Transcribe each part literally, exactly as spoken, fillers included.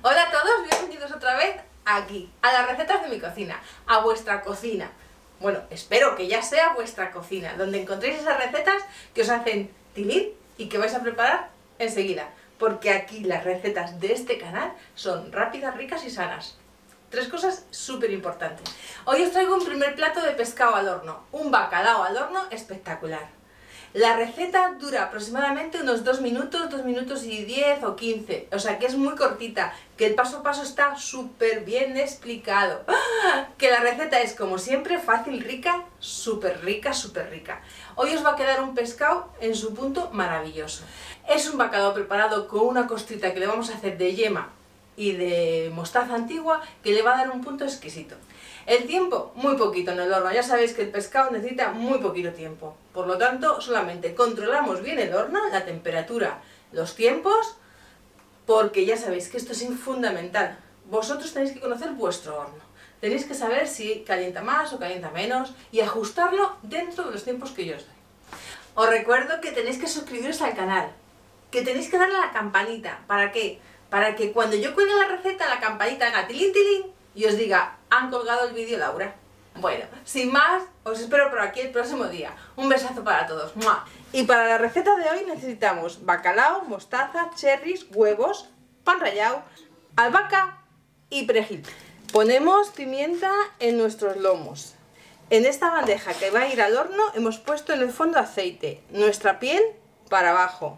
Hola a todos, bienvenidos otra vez aquí, a las recetas de mi cocina, a vuestra cocina. Bueno, espero que ya sea vuestra cocina, donde encontréis esas recetas que os hacen tilín y que vais a preparar enseguida. Porque aquí las recetas de este canal son rápidas, ricas y sanas. Tres cosas súper importantes. Hoy os traigo un primer plato de pescado al horno, un bacalao al horno espectacular. La receta dura aproximadamente unos dos minutos, dos minutos y diez o quince, o sea que es muy cortita, que el paso a paso está súper bien explicado, ¡Ah! Que la receta es como siempre fácil, rica, súper rica, súper rica. Hoy os va a quedar un pescado en su punto maravilloso. Es un bacalao preparado con una costrita que le vamos a hacer de yema y de mostaza antigua que le va a dar un punto exquisito. El tiempo, muy poquito en el horno, ya sabéis que el pescado necesita muy poquito tiempo, por lo tanto solamente controlamos bien el horno, la temperatura, los tiempos, porque ya sabéis que esto es fundamental. Vosotros tenéis que conocer vuestro horno, tenéis que saber si calienta más o calienta menos y ajustarlo dentro de los tiempos que yo os doy. Os recuerdo que tenéis que suscribiros al canal, que tenéis que darle a la campanita. ¿Para qué? Para que cuando yo cuelgue la receta la campanita haga tilín tilín y os diga, han colgado el vídeo Laura. Bueno, sin más, os espero por aquí el próximo día. Un besazo para todos. ¡Mua! Y para la receta de hoy necesitamos bacalao, mostaza, cherries, huevos, pan rallado, albahaca y perejil. Ponemos pimienta en nuestros lomos. En esta bandeja que va a ir al horno hemos puesto en el fondo aceite, nuestra piel para abajo.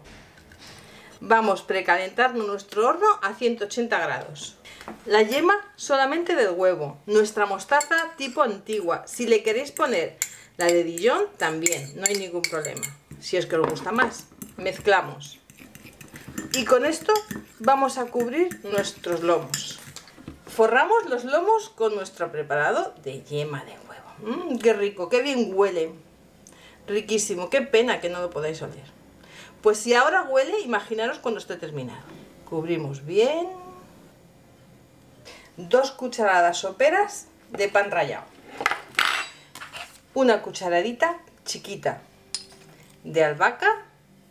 Vamos precalentando nuestro horno a ciento ochenta grados. La yema solamente del huevo, nuestra mostaza tipo antigua. Si le queréis poner la de Dijon también, no hay ningún problema. Si es que os gusta más, mezclamos. Y con esto vamos a cubrir nuestros lomos. Forramos los lomos con nuestro preparado de yema de huevo. Mmm, qué rico, qué bien huele. Riquísimo, qué pena que no lo podáis oler. Pues si ahora huele, imaginaros cuando esté terminado. Cubrimos bien. Dos cucharadas soperas de pan rallado. Una cucharadita chiquita de albahaca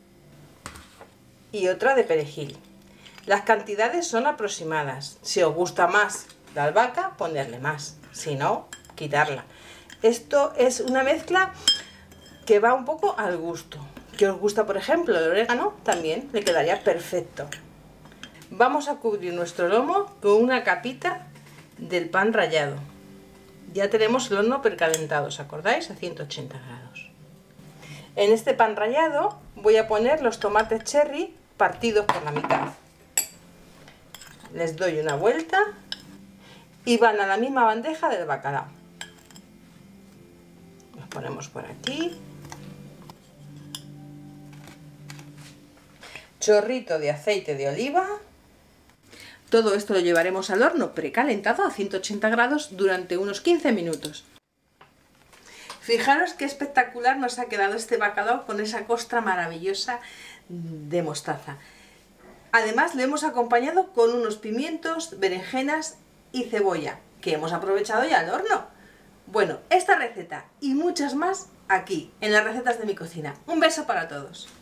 y otra de perejil. Las cantidades son aproximadas. Si os gusta más la albahaca, ponerle más. Si no, quitarla. Esto es una mezcla que va un poco al gusto. Que os gusta, por ejemplo, el orégano, también le quedaría perfecto. Vamos a cubrir nuestro lomo con una capita del pan rallado. Ya tenemos el horno precalentado, ¿os acordáis? A ciento ochenta grados. En este pan rallado voy a poner los tomates cherry partidos por la mitad. Les doy una vuelta y van a la misma bandeja del bacalao. Los ponemos por aquí. Chorrito de aceite de oliva. Todo esto lo llevaremos al horno precalentado a ciento ochenta grados durante unos quince minutos. Fijaros qué espectacular nos ha quedado este bacalao con esa costra maravillosa de mostaza. Además le hemos acompañado con unos pimientos, berenjenas y cebolla que hemos aprovechado ya al horno. Bueno, esta receta y muchas más aquí en las recetas de mi cocina. Un beso para todos.